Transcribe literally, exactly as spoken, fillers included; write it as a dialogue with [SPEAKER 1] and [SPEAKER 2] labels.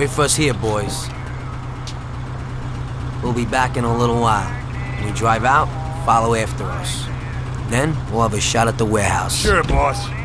[SPEAKER 1] Wait for us here, boys. We'll be back in a little while. When we drive out, follow after us. Then, we'll have a shot at the warehouse.
[SPEAKER 2] Sure, boss.